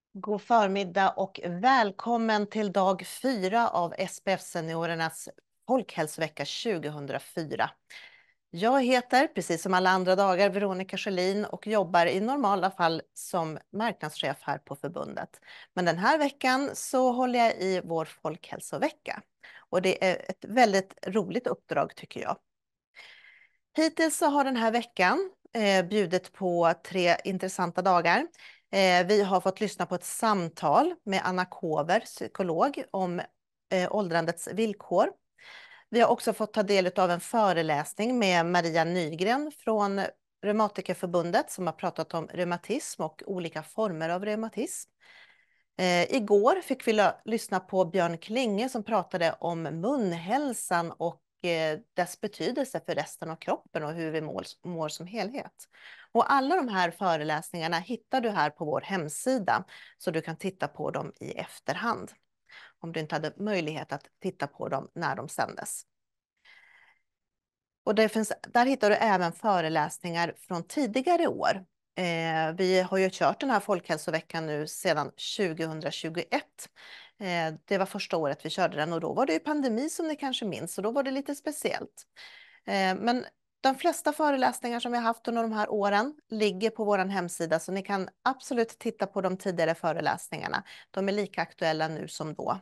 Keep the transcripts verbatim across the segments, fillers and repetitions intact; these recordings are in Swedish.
God förmiddag och välkommen till dag fyra av S P F-seniorernas folkhälsovecka tjugohundrafyra. Jag heter, precis som alla andra dagar, Veronica Sjölin och jobbar i normala fall som marknadschef här på förbundet. Men den här veckan så håller jag i vår folkhälsovecka. Och det är ett väldigt roligt uppdrag tycker jag. Hittills så har den här veckan eh, bjudit på tre intressanta dagar. Eh, vi har fått lyssna på ett samtal med Anna Kåver, psykolog, om eh, åldrandets villkor. Vi har också fått ta del av en föreläsning med Maria Nygren från Reumatikerförbundet som har pratat om reumatism och olika former av reumatism. Eh, igår fick vi lyssna på Björn Klinge som pratade om munhälsan och eh, dess betydelse för resten av kroppen och hur vi mår, mår som helhet. Och alla de här föreläsningarna hittar du här på vår hemsida så du kan titta på dem i efterhand om du inte hade möjlighet att titta på dem när de sändes. Och det finns, där hittar du även föreläsningar från tidigare år. Eh, vi har ju kört den här folkhälsoveckan nu sedan tjugohundratjugoett. Eh, det var första året vi körde den och då var det ju pandemi som ni kanske minns och då var det lite speciellt. Eh, men de flesta föreläsningar som vi har haft under de här åren ligger på vår hemsida så ni kan absolut titta på de tidigare föreläsningarna. De är lika aktuella nu som då.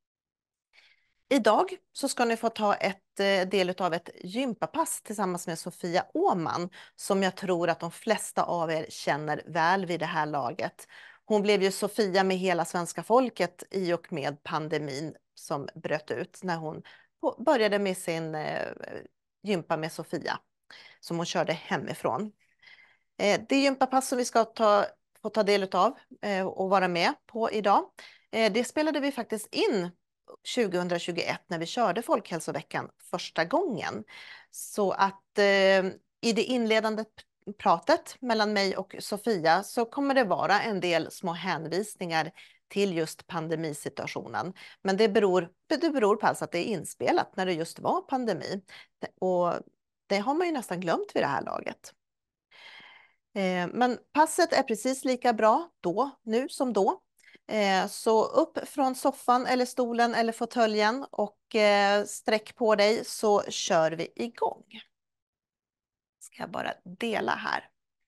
Idag så ska ni få ta ett del av ett gympapass tillsammans med Sofia Åman som jag tror att de flesta av er känner väl vid det här laget. Hon blev ju Sofia med hela svenska folket i och med pandemin som bröt ut när hon började med sin gympa med Sofia som hon körde hemifrån. Det gympapass som vi ska ta, få ta del av och vara med på idag, det spelade vi faktiskt in tjugohundratjugoett när vi körde folkhälsoveckan första gången. Så att eh, i det inledande pratet mellan mig och Sofia så kommer det vara en del små hänvisningar till just pandemisituationen. Men det beror, det beror på alltså att det är inspelat när det just var pandemi. Och det har man ju nästan glömt vid det här laget. Eh, men passet är precis lika bra då, nu som då. Så upp från soffan eller stolen eller fåtöljen och sträck på dig så kör vi igång. Ska jag bara dela här.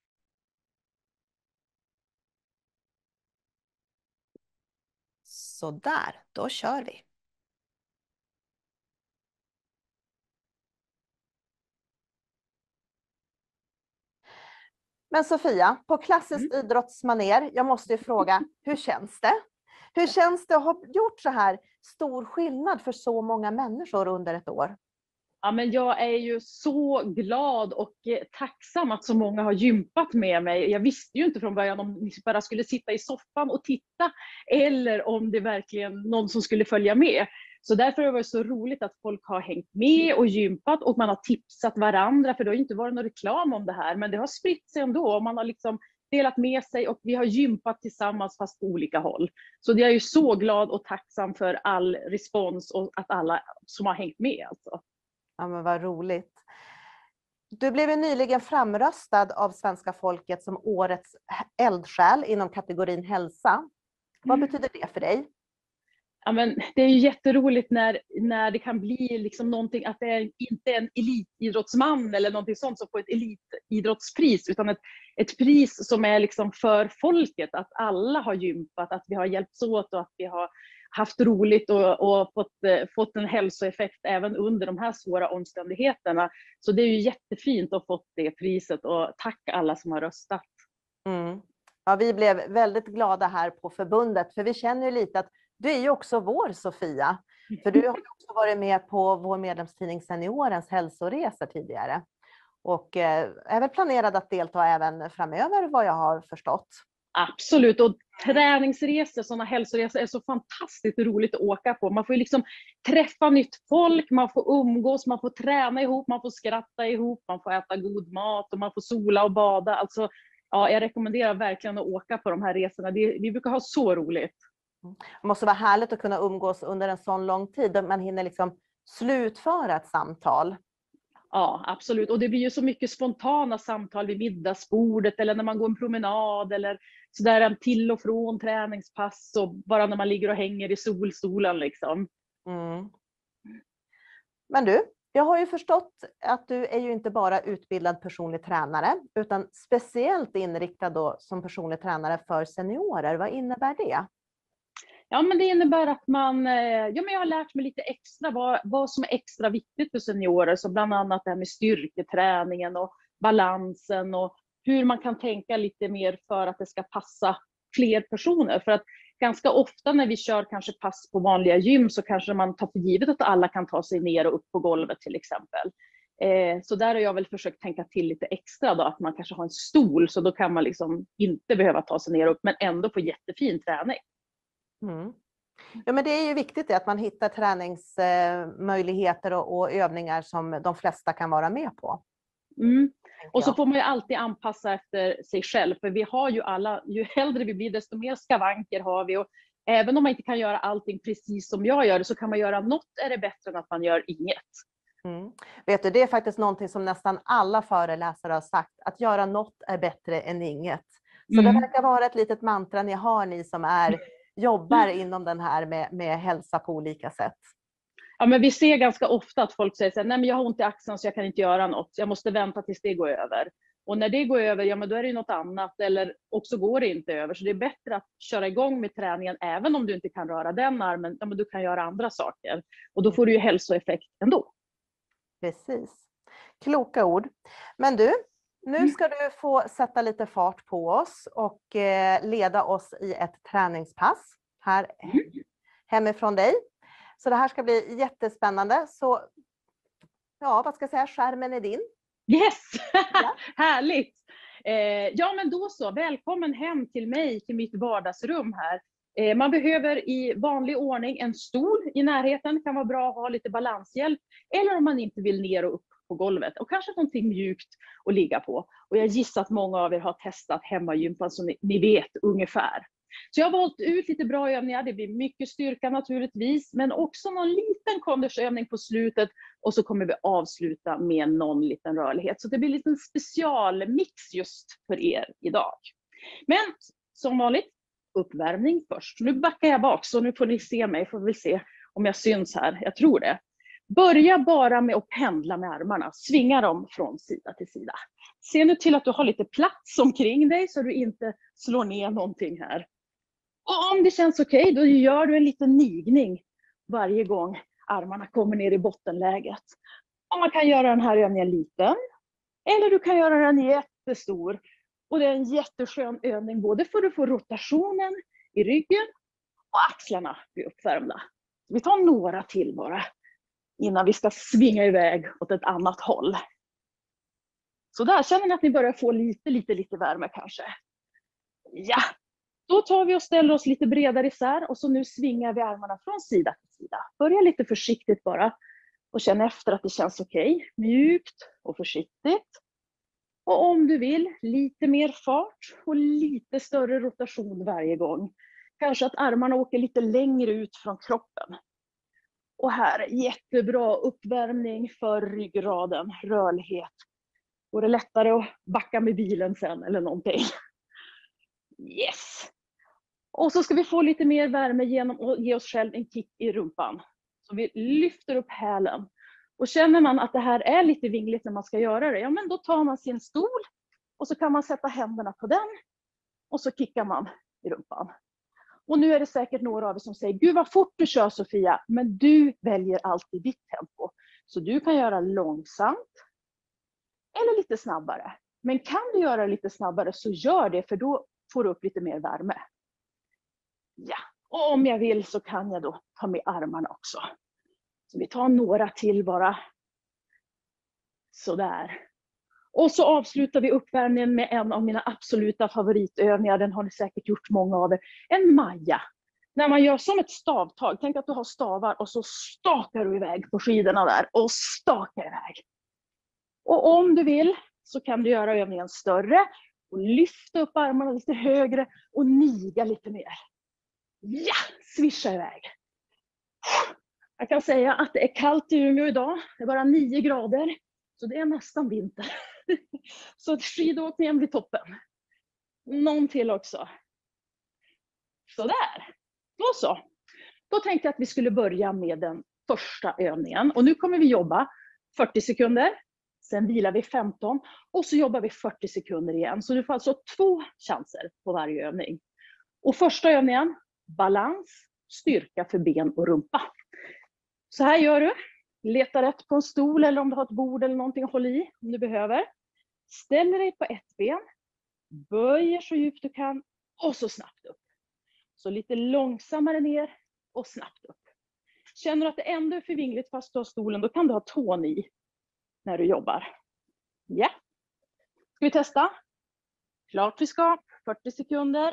Så där, då kör vi. Men Sofia, på klassiskt mm. idrottsmaner, jag måste ju fråga, hur känns det? Hur känns det att ha gjort så här stor skillnad för så många människor under ett år? Ja, men jag är ju så glad och tacksam att så många har gympat med mig. Jag visste ju inte från början om ni bara skulle sitta i soffan och titta eller om det verkligen någon som skulle följa med. Så därför har det varit så roligt att folk har hängt med och gympat och man har tipsat varandra, för det har ju inte varit någon reklam om det här, men det har spritt sig ändå och man har liksom delat med sig och vi har gympat tillsammans fast på olika håll. Så jag är ju så glad och tacksam för all respons och att alla som har hängt med alltså. Ja, men vad roligt. Du blev ju nyligen framröstad av svenska folket som årets eldsjäl inom kategorin hälsa. Mm. Vad betyder det för dig? Ja, men det är ju jätteroligt när, när det kan bli liksom någonting, att det är inte en elitidrottsman eller någonting sånt som får ett elitidrottspris, utan ett, ett pris som är liksom för folket, att alla har gympat, att vi har hjälpts åt och att vi har haft roligt och, och fått, fått en hälsoeffekt även under de här svåra omständigheterna. Så det är ju jättefint att ha fått det priset och tack alla som har röstat. Mm. Ja, vi blev väldigt glada här på förbundet, för vi känner ju lite att du är ju också vår Sofia. För du har också varit med på vår medlemstidning Seniorens hälsoresa tidigare. Och eh, är väl planerad att delta även framöver vad jag har förstått. Absolut, och träningsresor, sådana hälsoresor är så fantastiskt roligt att åka på. Man får ju liksom träffa nytt folk, man får umgås, man får träna ihop, man får skratta ihop, man får äta god mat och man får sola och bada. Alltså, ja, jag rekommenderar verkligen att åka på de här resorna. Det, vi brukar ha så roligt. Det måste vara härligt att kunna umgås under en sån lång tid. Man hinner liksom slutföra ett samtal. Ja, absolut. Och det blir ju så mycket spontana samtal vid middagsbordet eller när man går en promenad eller så där en till och från träningspass och bara när man ligger och hänger i solstolen liksom. Mm. Men du, jag har ju förstått att du är ju inte bara utbildad personlig tränare, utan speciellt inriktad då som personlig tränare för seniorer. Vad innebär det? Ja, men det innebär att man, eh, ja, men jag har lärt mig lite extra vad, vad som är extra viktigt för seniorer. Så bland annat det här med styrketräningen och balansen och hur man kan tänka lite mer för att det ska passa fler personer. För att ganska ofta när vi kör kanske pass på vanliga gym så kanske man tar för givet att alla kan ta sig ner och upp på golvet till exempel. Eh, så där har jag väl försökt tänka till lite extra då, att man kanske har en stol så då kan man liksom inte behöva ta sig ner och upp men ändå få jättefin träning. Mm. Ja, men det är ju viktigt att man hittar träningsmöjligheter och, och övningar som de flesta kan vara med på. Mm. Och så får man ju alltid anpassa efter sig själv. För vi har ju alla, ju äldre vi blir desto mer skavanker har vi. Och även om man inte kan göra allting precis som jag gör så kan man göra något är det bättre än att man gör inget. Mm. Vet du, det är faktiskt någonting som nästan alla föreläsare har sagt. Att göra något är bättre än inget. Så mm. det verkar vara ett litet mantra ni har, ni som är, jobbar inom den här med, med hälsa på olika sätt. Ja, men vi ser ganska ofta att folk säger så här, nej men jag har ont i axeln så jag kan inte göra något. Jag måste vänta tills det går över. Och när det går över, ja men då är det något annat. Eller också går det inte över. Så det är bättre att köra igång med träningen även om du inte kan röra den armen. Ja, men du kan göra andra saker. Och då får du ju hälsoeffekt ändå. Precis. Kloka ord. Men du, nu ska du få sätta lite fart på oss och leda oss i ett träningspass här hemifrån dig. Så det här ska bli jättespännande. Så ja, vad ska jag säga? Skärmen är din. Yes! Ja. Härligt! Eh, ja, men då så. Välkommen hem till mig, till mitt vardagsrum här. Eh, man behöver i vanlig ordning en stol i närheten. Det kan vara bra att ha lite balanshjälp. Eller om man inte vill ner och upp på golvet. Och kanske någonting mjukt att ligga på. Och jag gissar att många av er har testat hemmagympan så ni, ni vet ungefär. Så jag har valt ut lite bra övningar. Det blir mycket styrka naturligtvis. Men också någon liten konditionsövning på slutet. Och så kommer vi avsluta med någon liten rörlighet. Så det blir en liten specialmix just för er idag. Men som vanligt, uppvärmning först. Nu backar jag bak så nu får ni se mig. Får vi se om jag syns här. Jag tror det. Börja bara med att pendla med armarna. Svinga dem från sida till sida. Se nu till att du har lite plats omkring dig så du inte slår ner någonting här. Och om det känns okej, okay, då gör du en liten nigning varje gång armarna kommer ner i bottenläget. Och man kan göra den här övningen liten. Eller du kan göra den jättestor. Och det är en jätteskön övning både för att få rotationen i ryggen och axlarna blir uppvärmda. Vi tar några till bara innan vi ska svinga iväg åt ett annat håll. Så där känner ni att ni börjar få lite, lite, lite värme kanske. Ja, då tar vi och ställer oss lite bredare isär och så nu svingar vi armarna från sida till sida. Börja lite försiktigt bara och känn efter att det känns okej. Okay. Mjukt och försiktigt. Och om du vill, lite mer fart och lite större rotation varje gång. Kanske att armarna åker lite längre ut från kroppen. Och här, jättebra uppvärmning för ryggraden, rörlighet. Går det lättare att backa med bilen sen eller någonting. Yes! Och så ska vi få lite mer värme genom att ge oss själv en kick i rumpan. Så vi lyfter upp hälen. Och känner man att det här är lite vingligt när man ska göra det, ja men då tar man sin stol och så kan man sätta händerna på den och så kickar man i rumpan. Och nu är det säkert några av er som säger, gud vad fort du kör Sofia, men du väljer alltid ditt tempo. Så du kan göra långsamt eller lite snabbare. Men kan du göra det lite snabbare så gör det, för då får du upp lite mer värme. Ja, och om jag vill så kan jag då ta med armarna också. Så vi tar några till bara. Sådär. Och så avslutar vi uppvärmningen med en av mina absoluta favoritövningar. Den har ni säkert gjort många av er. En maja. När man gör som ett stavtag. Tänk att du har stavar och så stakar du iväg på skidorna där. Och stakar iväg. Och om du vill så kan du göra övningen större. Och lyfta upp armarna lite högre. Och niga lite mer. Ja, swisha iväg. Jag kan säga att det är kallt i Umeå idag. Det är bara nio grader. Så det är nästan vinter. Så skidåkningen blir toppen. Någon till också. Sådär. Då så. Då tänkte jag att vi skulle börja med den första övningen. Och nu kommer vi jobba fyrtio sekunder. Sen vilar vi femton. Och så jobbar vi fyrtio sekunder igen. Så du får alltså två chanser på varje övning. Och första övningen, balans, styrka för ben och rumpa. Så här gör du. Leta rätt på en stol eller om du har ett bord eller någonting att hålla i om du behöver. Ställer dig på ett ben. Böjer så djupt du kan. Och så snabbt upp. Så lite långsammare ner och snabbt upp. Känner du att det ändå är för vingligt fast du har stolen, då kan du ha tån i när du jobbar. Ja. Ska vi testa? Klart vi ska. fyrtio sekunder.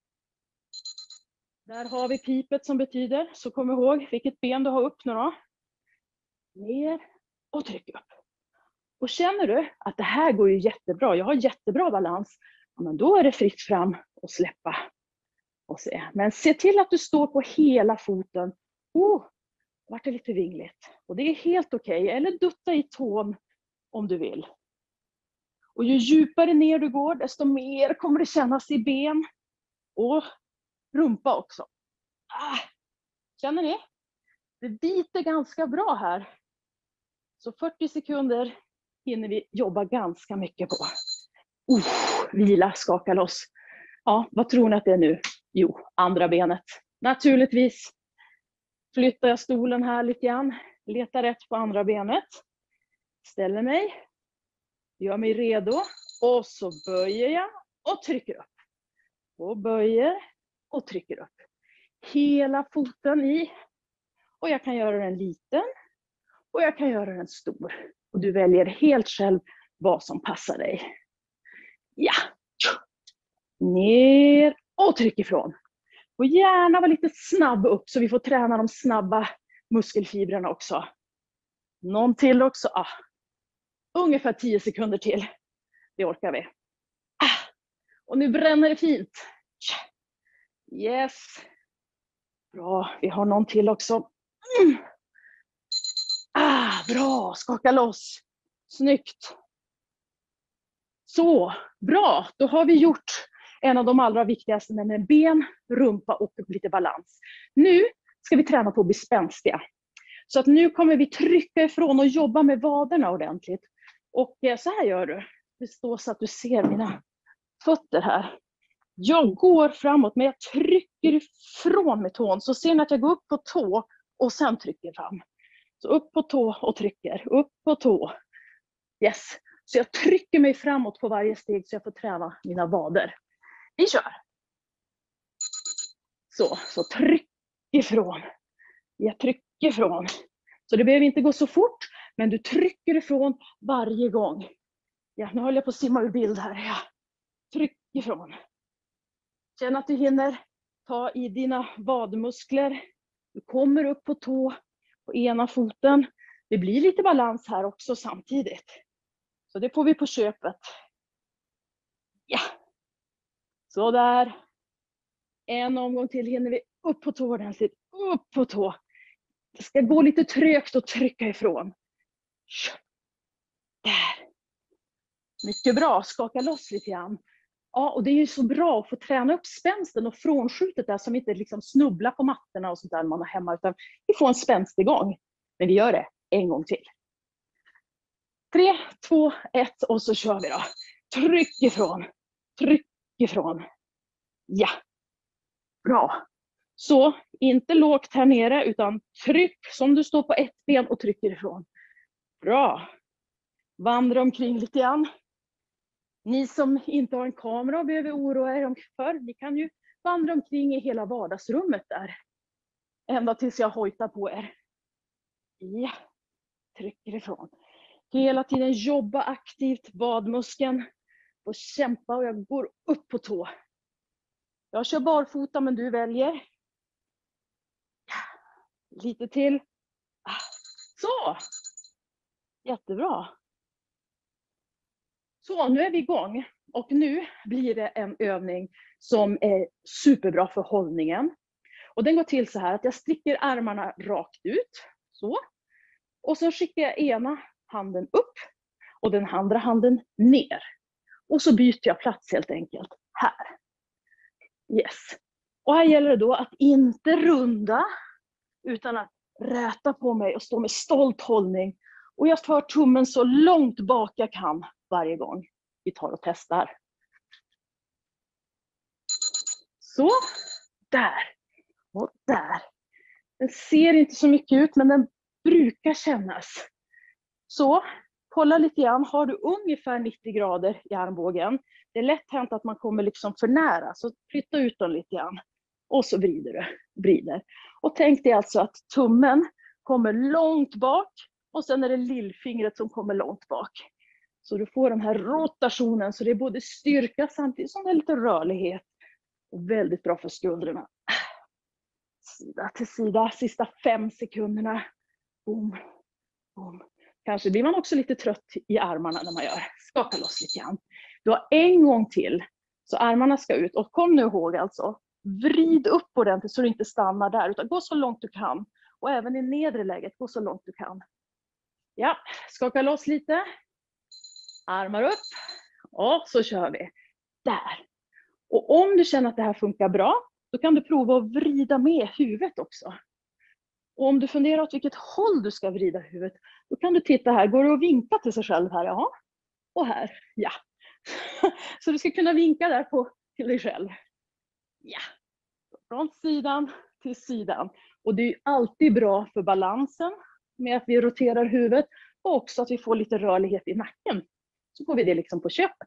Där har vi pipet som betyder, så kom ihåg vilket ben du har upp nu då. Ner och tryck upp. Och känner du att det här går ju jättebra, jag har jättebra balans, ja, men då är det fritt fram och släppa. Och se. Men se till att du står på hela foten. Oh, vart det lite vingligt. Och det är helt okej. Okay. Eller dutta i tån om du vill. Och ju djupare ner du går, desto mer kommer det kännas i ben. Och rumpa också. Ah, känner ni? Det biter ganska bra här. Så fyrtio sekunder hinner vi jobba ganska mycket på. Oh, vila, skaka loss. Ja, vad tror ni att det är nu? Jo, andra benet. Naturligtvis flyttar jag stolen här lite grann. Letar rätt på andra benet. Ställer mig. Gör mig redo. Och så böjer jag och trycker upp. Och böjer och trycker upp. Hela foten i. Och jag kan göra den liten. Och jag kan göra den stor. Och du väljer helt själv vad som passar dig. Ja. Ner och tryck ifrån. Och gärna vara lite snabb upp så vi får träna de snabba muskelfibrerna också. Någon till också. Ah. Ungefär tio sekunder till. Det orkar vi. Ah. Och nu bränner det fint. Yes. Bra, vi har någon till också. Mm. Ah, bra, skaka loss. Snyggt. Så, bra. Då har vi gjort en av de allra viktigaste med ben, rumpa och lite balans. Nu ska vi träna på att bli spänstiga. Så att nu kommer vi trycka ifrån och jobba med vaderna ordentligt. Och så här gör du. Det står så att du ser mina fötter här. Jag går framåt men jag trycker ifrån med tån. Så ser ni att jag går upp på tå och sen trycker fram. Så upp på tå och trycker. Upp på tå. Yes. Så jag trycker mig framåt på varje steg så jag får träna mina vader. Vi kör. Så, så tryck ifrån. Jag trycker ifrån. Så det behöver inte gå så fort, men du trycker ifrån varje gång. Ja, nu håller jag på att simma ur bild här. Ja. Tryck ifrån. Känn att du hinner ta i dina vadmuskler. Du kommer upp på tå på ena foten. Det blir lite balans här också samtidigt. Så det får vi på köpet. Ja. Så där. En omgång till hinner vi upp på tå ordentligt. Upp på tå. Det ska gå lite trögt och trycka ifrån. Där. Mycket bra. Skaka loss lite grann. Ja, och det är ju så bra att få träna upp spänsten och frånskjutet där som inte liksom snubblar på mattorna och sånt där man har hemma. Utan vi får en spänst igång. Men vi gör det en gång till. Tre, två, ett och så kör vi då. Tryck ifrån. Tryck ifrån. Ja. Bra. Så inte lågt här nere utan tryck som du står på ett ben och trycker ifrån. Bra. Vandra omkring lite grann. Ni som inte har en kamera och behöver oroa er för, ni kan ju vandra omkring i hela vardagsrummet där. Ända tills jag hojtar på er. Ja. Trycker ifrån. Hela tiden jobba aktivt vadmuskeln. Och kämpa och jag går upp på tå. Jag kör barfota men du väljer. Lite till. Så. Jättebra. Så nu är vi igång. Och nu blir det en övning som är superbra för hållningen. Och den går till så här att jag sträcker armarna rakt ut. Så. Och så skickar jag ena handen upp. Och den andra handen ner. Och så byter jag plats helt enkelt. Här. Yes. Och här gäller det då att inte runda, utan att räta på mig och stå med stolt hållning. Och jag tar tummen så långt bak jag kan varje gång vi tar och testar. Så, där och där. Den ser inte så mycket ut, men den brukar kännas. Så, kolla lite grann. Har du ungefär nittio grader i armbågen? Det är lätt hänt att man kommer liksom för nära, så flytta ut den lite grann. Och så vrider du, vrider. Och tänk dig alltså att tummen kommer långt bak och sen är det lillfingret som kommer långt bak. Så du får den här rotationen, så det är både styrka samtidigt som det är lite rörlighet. Och väldigt bra för skuldrorna. Sida till sida, sista fem sekunderna. Boom, boom. Kanske blir man också lite trött i armarna när man gör. Skaka loss lite grann. Du har en gång till, så armarna ska ut. Och kom nu ihåg alltså, vrid upp ordentligt så du inte stannar där, utan gå så långt du kan. Och även i nedre läget, gå så långt du kan. Ja, skaka loss lite. Armar upp. Och så kör vi. Där. Och om du känner att det här funkar bra, då kan du prova att vrida med huvudet också. Och om du funderar åt vilket håll du ska vrida huvudet, då kan du titta här. Går det att vinka till sig själv här? Ja. Och här. Ja. Så du ska kunna vinka där på, till dig själv. Ja. Från sidan till sidan. Och det är alltid bra för balansen med att vi roterar huvudet. Och också att vi får lite rörlighet i nacken. Så får vi det liksom på köpet.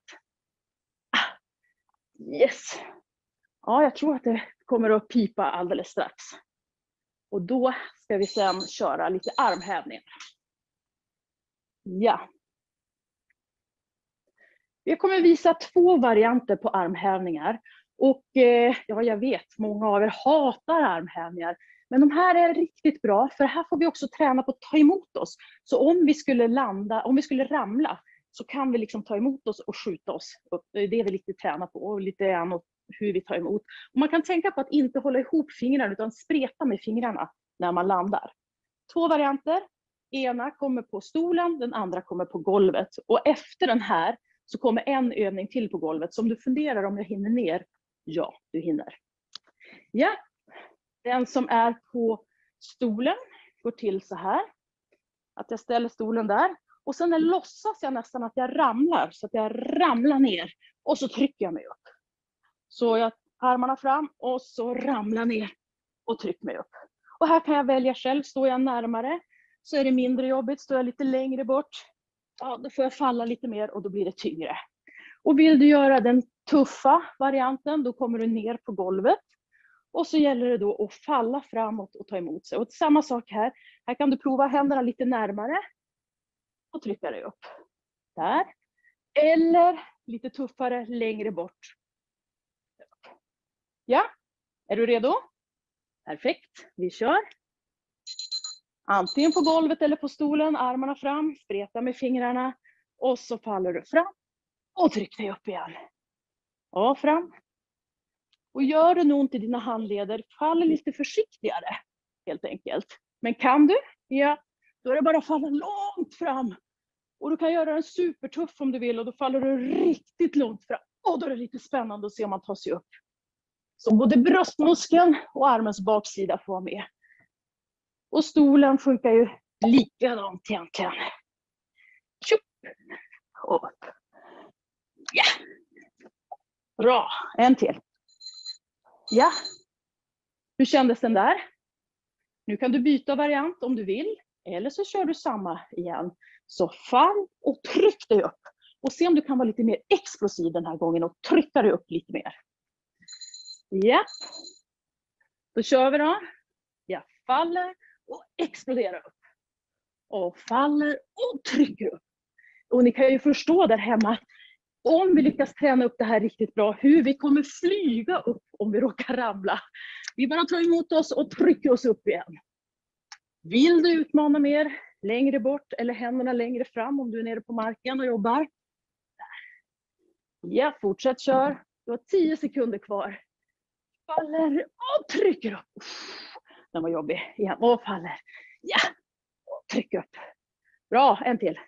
Yes. Ja, jag tror att det kommer att pipa alldeles strax. Och då ska vi sedan köra lite armhävningar. Ja. Jag kommer visa två varianter på armhävningar. Och eh, ja, jag vet, många av er hatar armhävningar. Men de här är riktigt bra, för här får vi också träna på att ta emot oss. Så om vi skulle landa, om vi skulle ramla, så kan vi liksom ta emot oss och skjuta oss upp. Det är det vi lite tränar på, och lite grann hur vi tar emot. Och man kan tänka på att inte hålla ihop fingrarna, utan spreta med fingrarna när man landar. Två varianter. Ena kommer på stolen, den andra kommer på golvet. Och efter den här så kommer en övning till på golvet. Så om du funderar om jag hinner ner, ja, du hinner. Ja, den som är på stolen går till så här. Att jag ställer stolen där. Och sen låtsas jag nästan att jag ramlar, så att jag ramlar ner. Och så trycker jag mig upp. Så jag armarna fram och så ramlar ner och trycker mig upp. Och här kan jag välja själv. Står jag närmare så är det mindre jobbigt. Står jag lite längre bort, ja, då får jag falla lite mer och då blir det tyngre. Och vill du göra den tuffa varianten, då kommer du ner på golvet. Och så gäller det då att falla framåt och ta emot sig. Och samma sak här. Här kan du prova händerna lite närmare. Och trycka dig upp. Där. Eller lite tuffare längre bort. Ja, är du redo? Perfekt, vi kör. Antingen på golvet eller på stolen, armarna fram, spreta med fingrarna. Och så faller du fram och tryck dig upp igen. Och fram. Och gör det ont i dina handleder, fall lite försiktigare helt enkelt. Men kan du? Ja, då är det bara att falla långt fram. Och du kan göra den supertuff om du vill, och då faller du riktigt långt fram. Och då är det lite spännande att se om man tar sig upp. Så både bröstmuskeln och armens baksida får vara med. Och stolen funkar ju likadant egentligen. Tjup! Och upp. Ja! Bra, en till. Ja. Hur kändes den där? Nu kan du byta variant om du vill. Eller så kör du samma igen. Så fall och tryck dig upp. Och se om du kan vara lite mer explosiv den här gången och trycka dig upp lite mer. Ja. Då kör vi då. Jag faller och exploderar upp. Och faller och trycker upp. Och ni kan ju förstå där hemma, om vi lyckas träna upp det här riktigt bra, hur vi kommer flyga upp om vi råkar ramla. Vi bara tar emot oss och trycker oss upp igen. Vill du utmana mer, längre bort eller händerna längre fram om du är nere på marken och jobbar? Ja, fortsätt kör. Du har tio sekunder kvar. Faller och trycker upp. Den var jobbig. Igen. Och faller. Ja, och tryck upp. Bra, en till.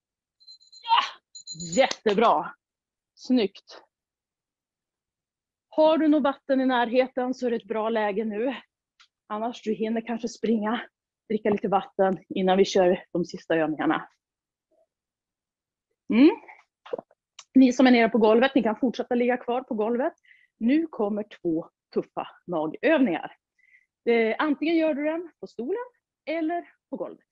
Ja, jättebra. Snyggt. Har du något vatten i närheten så är det ett bra läge nu. Annars du hinner kanske springa, dricka lite vatten innan vi kör de sista övningarna. Mm. Ni som är nere på golvet, ni kan fortsätta ligga kvar på golvet. Nu kommer två tuffa magövningar. Eh, antingen gör du den på stolen eller på golvet.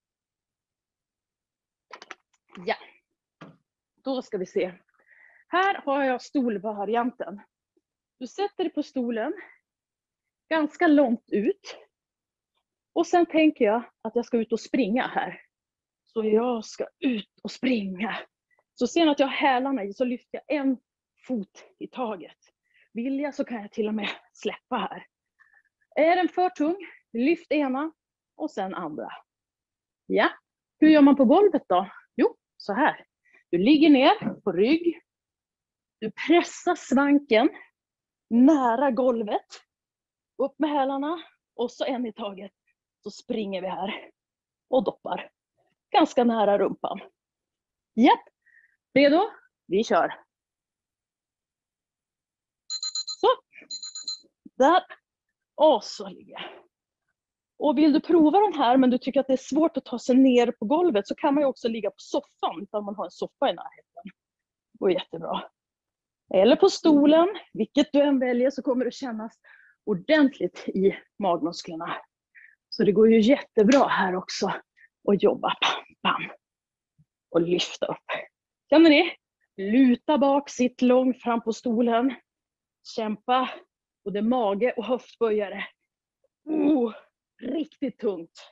Ja, då ska vi se. Här har jag stolvarianten. Du sätter dig på stolen ganska långt ut. Och sen tänker jag att jag ska ut och springa här. Så jag ska ut och springa. Så ser ni att jag har hälarna i så lyfter jag en fot i taget. Vill jag så kan jag till och med släppa här. Är den för tung, lyft ena och sen andra. Ja, hur gör man på golvet då? Jo, så här. Du ligger ner på rygg. Du pressar svanken nära golvet. Upp med hälarna och så en i taget. Så springer vi här och doppar. Ganska nära rumpan. Japp, redo? Vi kör. Så, där. Och så ligger jag. Och vill du prova den här men du tycker att det är svårt att ta sig ner på golvet så kan man ju också ligga på soffan om man har en soffa i närheten. Det går jättebra. Eller på stolen, vilket du än väljer så kommer det kännas ordentligt i magmusklerna. Så det går ju jättebra här också att jobba. Bam, bam. Och lyfta upp. Känner ni? Luta bak, sitt långt fram på stolen. Kämpa. Och det är mage och höftböjare. Oh, riktigt tungt.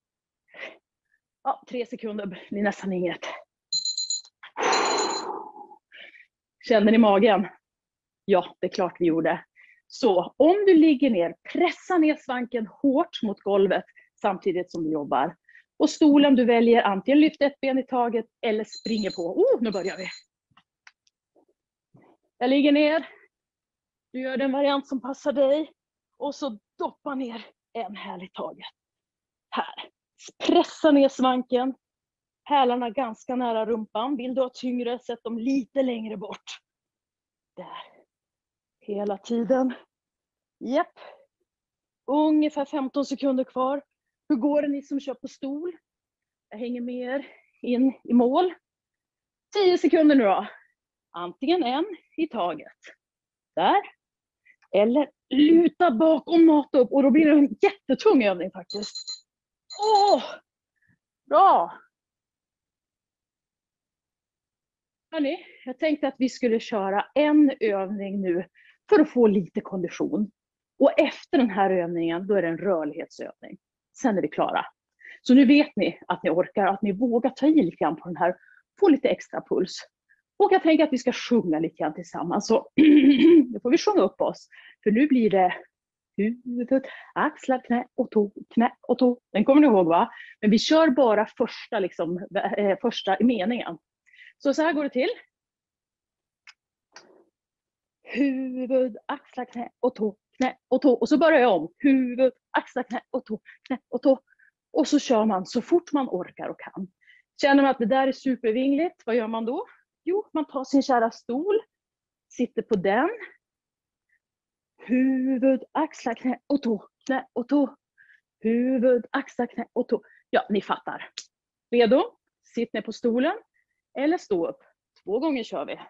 Ja, tre sekunder blir nästan inget. Känner ni magen? Ja, det är klart vi gjorde. Så om du ligger ner, pressa ner svanken hårt mot golvet samtidigt som du jobbar. Och stolen du väljer antingen lyft ett ben i taget eller springer på. Oh, nu börjar vi. Jag ligger ner. Du gör den variant som passar dig. Och så doppa ner en häl i taget. Här. Pressa ner svanken. Hälarna ganska nära rumpan. Vill du ha tyngre, sätt dem lite längre bort. Där. Hela tiden. Japp. Ungefär femton sekunder kvar. Hur går det ni som kör på stol? Jag hänger med er in i mål. tio sekunder nu då. Antingen en i taget. Där. Eller luta bak och mata upp. Och då blir det en jättetung övning faktiskt. Åh! Bra! Hörrni, jag tänkte att vi skulle köra en övning nu för att få lite kondition. Och efter den här övningen, då är det en rörlighetsövning. Sen är vi klara. Så nu vet ni att ni orkar, att ni vågar ta i lite grann på den här. Få lite extra puls. Och jag tänker att vi ska sjunga lite grann tillsammans. Så nu får vi sjunga upp oss. För nu blir det huvud, axlar, knä och tå, knä och tå. Den kommer ni ihåg va? Men vi kör bara första, liksom, eh, första meningen. Så så här går det till. Huvud, axlar, knä och tå, knä och tå. Och så börjar jag om. Huvud, axlar, knä och tå, knä och tå. Och så kör man så fort man orkar och kan. Känner man att det där är supervingligt, vad gör man då? Jo, man tar sin kära stol. Sitter på den. Huvud, axlar, knä och tå, knä och tå. Huvud, axlar, knä och tå. Ja, ni fattar. Redo? Sitt ner på stolen. Eller stå upp. Två gånger kör vi.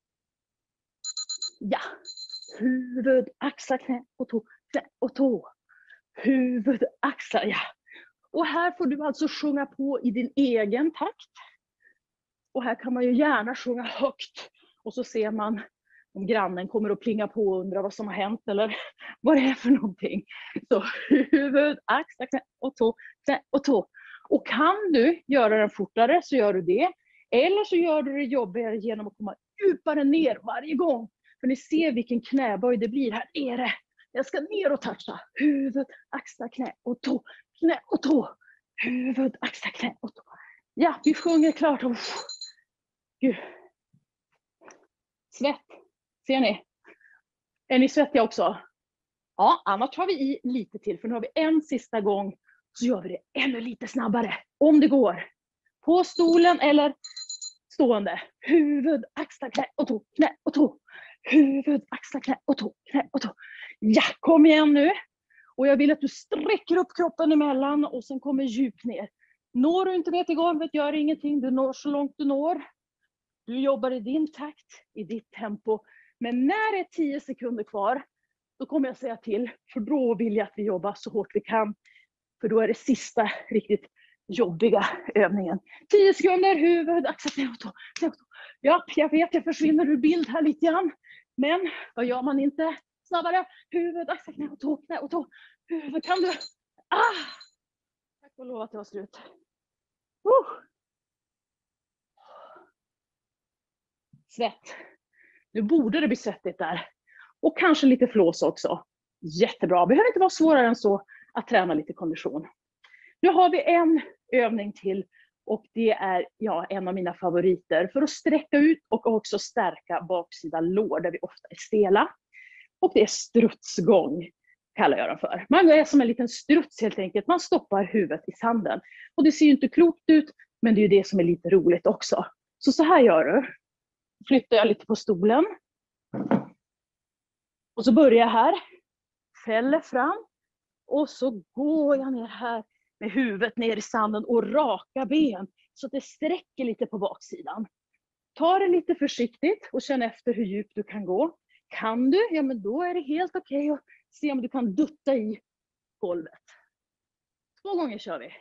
Ja. Huvud, axlar, knä och tå, knä och tå. Huvud, axlar, ja. Och här får du alltså sjunga på i din egen takt. Och här kan man ju gärna sjunga högt. Och så ser man om grannen kommer att plinga på och undra vad som har hänt eller vad det är för någonting. Så huvud, axlar, knä och tå, knä och tå. Och kan du göra den fortare så gör du det. Eller så gör du det jobbigare genom att komma djupare ner varje gång. För ni ser vilken knäböj det blir. Här är det. Jag ska ner och toucha. Huvud, axlar, knä och tå. Knä och tå. Huvud, axlar, knä och tå. Ja, vi sjunger klart. Gud. Svett. Ser ni? Är ni svettiga också? Ja, annars tar vi i lite till. För nu har vi en sista gång. Så gör vi det ännu lite snabbare. Om det går. På stolen eller stående. Huvud, axlar, knä och tå. Knä och tå. huvud, axlar, knä och tå, knä och tå. Ja, kom igen nu. Och jag vill att du sträcker upp kroppen emellan och sen kommer djupt ner. Når du inte ner till golvet, gör ingenting. Du når så långt du når. Du jobbar i din takt, i ditt tempo. Men när det är tio sekunder kvar, då kommer jag säga till. För då vill jag att vi jobbar så hårt vi kan. För då är det sista riktigt jobbiga övningen. tio sekunder, huvud, axlar, knä och tå. Ja, jag vet, jag försvinner ur bild här lite grann. Men vad gör man inte? Snabbare. Huvud, axlar, knä och tå, knä och tå. Huvud, kan du? Ah! Tack och lov att det var slut. Uh! Svett. Nu borde det bli svettigt där. Och kanske lite flås också. Jättebra. Behöver inte vara svårare än så att träna lite kondition. Nu har vi en övning till. Och det är ja, en av mina favoriter. För att sträcka ut och också stärka baksida lår där vi ofta är stela. Och det är strutsgång. Kallar jag den för. Man är som en liten struts helt enkelt. Man stoppar huvudet i sanden. Och det ser ju inte klokt ut. Men det är ju det som är lite roligt också. Så så här gör du. Flyttar jag lite på stolen. Och så börjar jag här. Fäller fram. Och så går jag ner här. Med huvudet ner i sanden och raka ben. Så att det sträcker lite på baksidan. Ta det lite försiktigt. Och känn efter hur djupt du kan gå. Kan du? Ja men då är det helt okej att se om du kan dutta i golvet. Två gånger kör vi.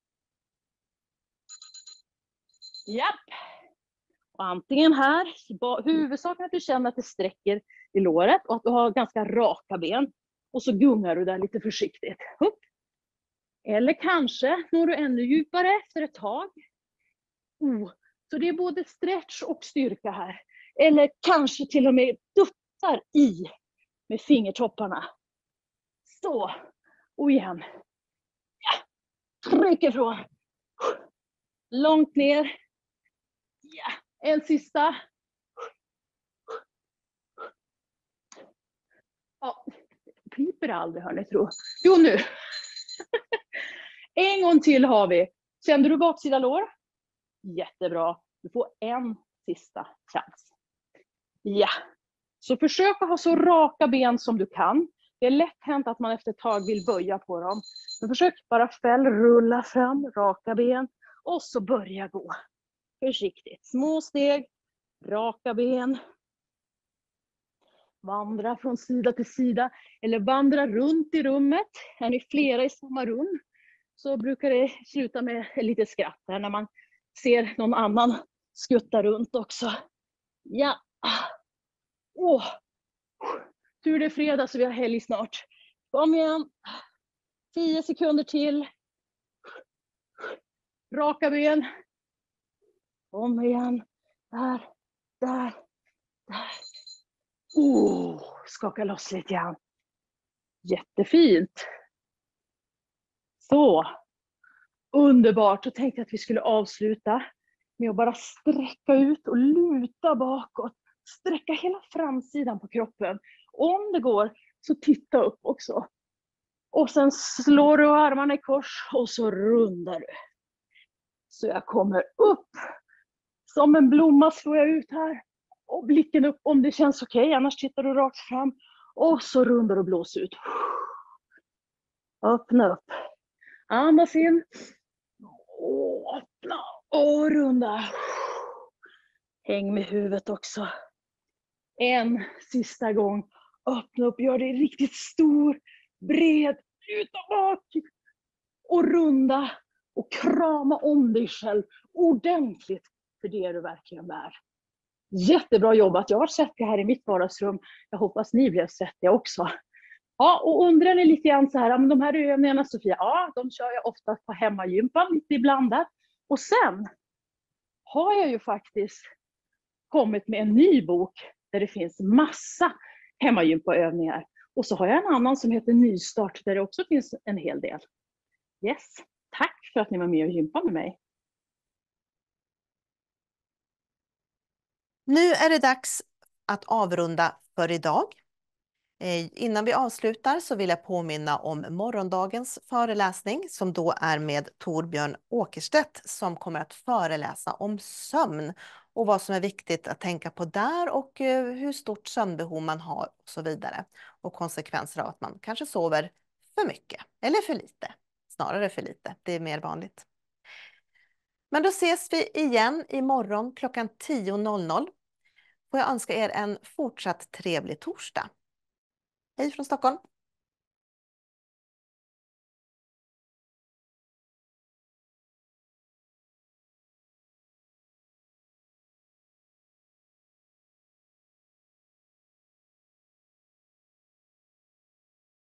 Japp. Och antingen här. Huvudsaken att du känner att det sträcker i låret. Och att du har ganska raka ben. Och så gungar du där lite försiktigt. Upp. Eller kanske når du ännu djupare efter ett tag. Oh. Så det är både stretch och styrka här. Eller kanske till och med duttar i med fingertopparna. Så. Och igen. Ja. Tryck ifrån. Långt ner. Ja. En sista. Ja. Piper aldrig hör ni tro. Jo nu. En gång till har vi. Kände du baksida lår? Jättebra. Du får en sista chans. Ja. Så försök att ha så raka ben som du kan. Det är lätt hänt att man efter ett tag vill böja på dem. Men försök bara fäll, rulla fram, raka ben. Och så börja gå. Försiktigt. Små steg. Raka ben. Vandra från sida till sida. Eller vandra runt i rummet. Är ni flera i samma rum? Så brukar det sluta med lite skratt där när man ser någon annan skutta runt också. Ja. Åh. Tur det är fredag så vi har helg snart. Kom igen. Tio sekunder till. Raka ben. Kom igen. Där. Där. Där. Oh, skaka loss lite grann. Jättefint. Så. Underbart. Då tänkte jag att vi skulle avsluta med att bara sträcka ut och luta bakåt. Sträcka hela framsidan på kroppen. Om det går så titta upp också. Och sen slår du armarna i kors och så rundar du. Så jag kommer upp. Som en blomma slår jag ut här. Och blicken upp om det känns okej. Annars tittar du rakt fram. Och så rundar och blås ut. Öppna upp. Andas in. Och öppna. Och runda. Häng med huvudet också. En sista gång. Öppna upp. Gör det riktigt stor. Bred. Ut och bak. Och runda. Och krama om dig själv. Ordentligt. För det är du verkligen värd. Jättebra jobbat. Jag har sett det här i mitt vardagsrum. Jag hoppas ni blev sett det också. Ja, och undrar ni lite grann så här. Men de här övningarna Sofia. Ja, de kör jag ofta på hemmagympan. Lite iblandat. Och sen har jag ju faktiskt kommit med en ny bok. Där det finns massa hemmagympaövningar. Och så har jag en annan som heter Nystart. Där det också finns en hel del. Yes. Tack för att ni var med och gympa med mig. Nu är det dags att avrunda för idag. Eh, innan vi avslutar så vill jag påminna om morgondagens föreläsning som då är med Torbjörn Åkerstedt som kommer att föreläsa om sömn. och vad som är viktigt att tänka på där och eh, hur stort sömnbehov man har och så vidare. Och konsekvenser av att man kanske sover för mycket eller för lite. Snarare för lite, det är mer vanligt. Men då ses vi igen imorgon klockan tio noll noll. Får jag önska er en fortsatt trevlig torsdag. Hej från Stockholm!